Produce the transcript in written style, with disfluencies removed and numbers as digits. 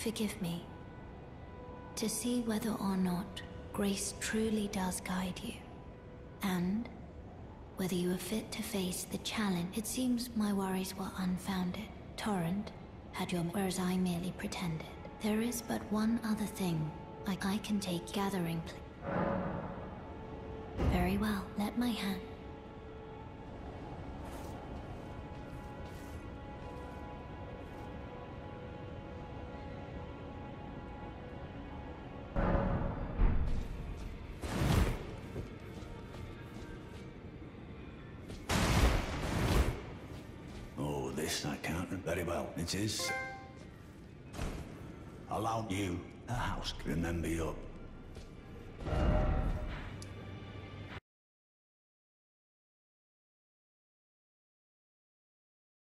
forgive me. To see whether or not grace truly does guide you, and whether you are fit to face the challenge. It seems my worries were unfounded. Torrent had your, whereas I merely pretended. There is but one other thing I can take gathering. Very well, let my hand. Oh, this I can't very well. It is. Allow you, a house, remember you.